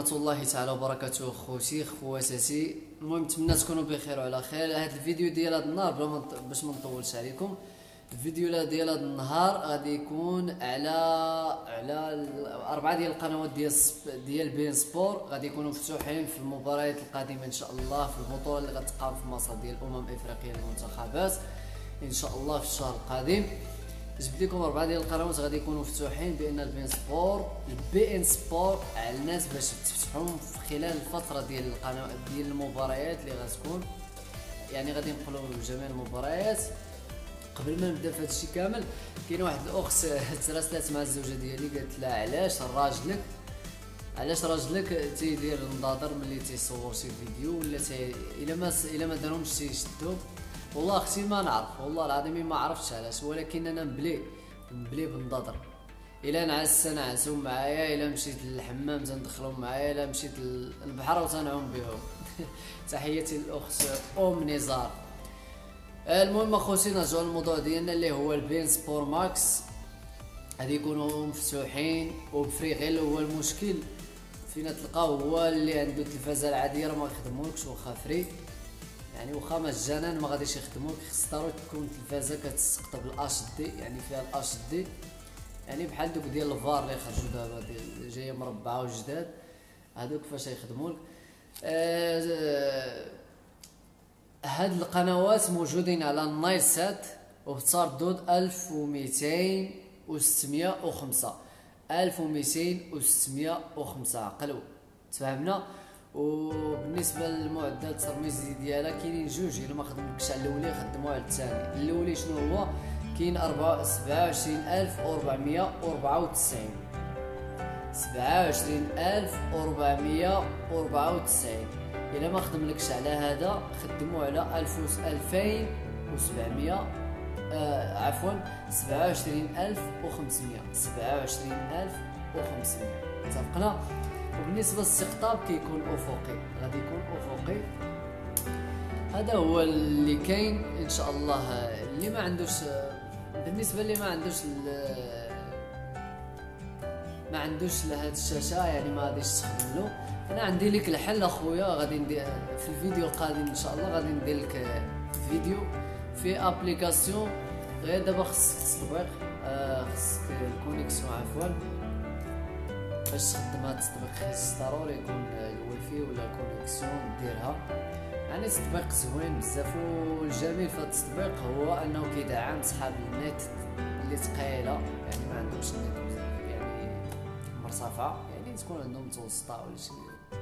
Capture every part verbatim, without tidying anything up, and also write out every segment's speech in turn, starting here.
ورحمة الله تعالى وبركاته خوتي خواتاتي. المهم نتمنى تكونوا بخير وعلى خير. هذا الفيديو ديال هذا النهار بلا ما باش ما نطولش عليكم، الفيديو ديال هذا النهار غادي يكون على على اربعه ديال القنوات ديال ديال بين سبور غادي يكونوا مفتوحين في المباريات القادمه ان شاء الله، في البطوله اللي غتقام في مصر ديال الامم الافريقيه للمنتخبات ان شاء الله في الشهر القادم. جبت لكم اربعه ديال القنوات غادي يكونوا مفتوحين بان البين سبور البي ان سبور على الناس باش تفتحهم في خلال الفتره ديال القنوات ديال المباريات اللي غتكون، يعني غادي نقولوا جميع المباريات. قبل ما نبدا في هذا الشيء كامل، كاين واحد الاخت تراسلات مع الزوجه ديالي قالت لها علاش راجلك علاش راجلك تيدير النظاظر ملي تيصور شي فيديو ولا تي الا ما الا ما دارهمش تيشدو. والله اختي ما نعرف، والله العظيم ما عرفتش علاش، ولكن انا مبلي مبلي بالنظاظر. الا نعس نعسهم معايا، الا مشيت للحمام تندخلهم معايا، الا مشيت للبحر وتنعوم بهم. تحياتي للاخت ام نزار. المهم اخوتي نرجعوا للموضوع ديالنا اللي هو البين سبور ماكس. غادي يكونوا مفتوحين وبفري، غير هو المشكل فينا تلقاو هو اللي عنده التلفازه العاديه راه ما يخدمولكش، واخا فري يعني واخا مجانا ما غاديش يخدموك، خص ضروري تكون التلفازه كتستقطب الاش دي، يعني فيها الاش دي، يعني بحال دوك ديال الفار اللي خرجوا دابا جايه مربعه وجداد، هادوك فاش يخدمولك. أه هاد القنوات موجودين على النايل سات وبتردد ألف ومئتين وستمية وخمسة ألف ومئتين وستمية وخمسة عقلوا تفهمنا. وبالنسبه للمعدات الترميزي ديالها كاينين جوج، الا ما خدمتكش على الاولي خدموا على الثاني. الاولي شنو هو؟ كاين سبعة وعشرين ألف وأربعمية وأربعة وتسعين سبعة وعشرين ألف وأربعمية وأربعة وتسعين. الا ما خدملكش على هذا خدموا على ألفين وسبعمية آه عفوا سبعة وعشرين ألف وخمسمية سبعة وعشرين ألف وخمسمية اتفقنا. وبالنسبه للاستقطاب كيكون افقي، غادي يكون افقي. هذا هو اللي كاين ان شاء الله. اللي ما عندوش بالنسبه اللي ما عندوش ما عندوش لهاد الشاشه يعني ما غاديش تخدم له، انا عندي لك الحل اخويا. غادي ندير في الفيديو القادم ان شاء الله، غادي ندير لك فيديو في ابليكاسيون. غير دابا خصك التطبيق، خصك الكونيكسيون عفوا باش تخدم هاد التطبيق. خص ضروري يكون الوايفاي ولا الكونيكسيون ديرها، يعني تطبيق زوين بزاف. والجميل في هاد التطبيق هو انه كيدعم صحاب النت اللي ثقيله، يعني ما عندهمش النت يعني مرتفع، يعني تكون عندهم متوسطه ولا شي،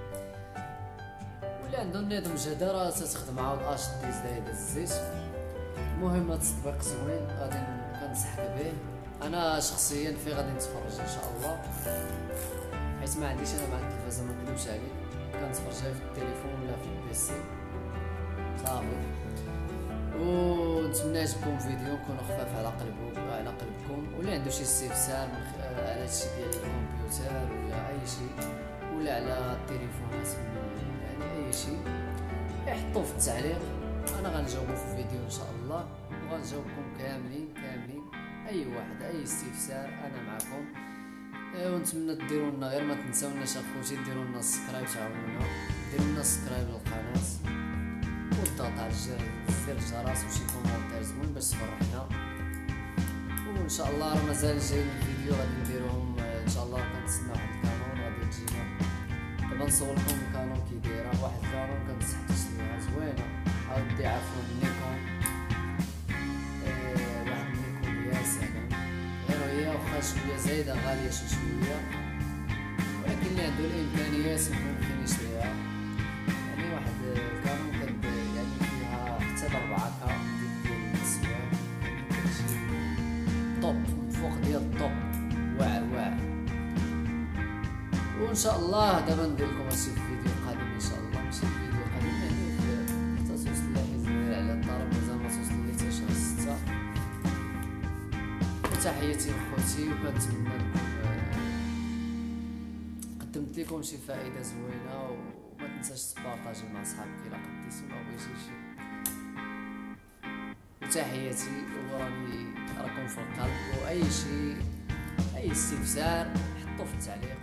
ولا عندهم نظام جدارة تخدم عاود اش دي زايده الزيت. المهم هاد التطبيق زوين غادي كنصحك به. انا شخصيا في غادي نتفرج ان شاء الله، حيت ما عنديش انا مع التلفازه ما نكذبش عليك، كنتفرجها في التليفون ولا في البيسي صافي. ونتمنى يعجبكم فيديو، نكونوا خفاف على قلبكم على قلبكم. واللي عنده شي استفسار على هادشي ديال الكمبيوتر ولا اي شيء ولا على التليفونات يعني اي شيء يحطوه في التعليق، انا غنجاوبو في الفيديو ان شاء الله، وغنجاوبكم كاملين كاملين. اي واحد اي استفسار انا معكم. ونتمنى ديروا لنا، غير ما تنساوناش اخوتي ديروا لنا سبسكرايب، تعاونونا ديروا لنا سبسكرايب للقناه والضغط على زر الجرس وشي كومونتير زوين باش تفرحنا. وان شاء الله راه مازال جايين الفيديو غادي نديروهم ان شاء الله. كنتسنى واحد الكانون غادي تجينا، دابا نصور لكم الكانون كي دايره. واحد الكانون كنتحدث ليها زوينه، عاودي عفوا نيكون إيه واحد نيكون يا سلام، غير هي واخا شويه زايده غاليه شي شويه، ولكن اللي عنده الامكانيات ممكن يشريها. يعني واحد الكانون كد يعني فيها حتى لربعة كا ديال السواق، كتجي طوب من فوق ديال الطوب واعر واعر. وان شاء الله دابا ندير لكم هادشي في الفيديو القادم ان شاء الله، ماشي الفيديو القادم يعني في تصوص الله على الطرب مازال ما توصل لي حتى شهر ستة. وتحياتي لخوتي، وكنتمنى نكون قدمت لكم شي فائده زوينه. وما تنساش تبارطاجي مع صحابك الا قديتي ما بغيتي شي. وتحياتي، وراني راكم في القلب، واي شيء اي استفسار حطوه في التعليق.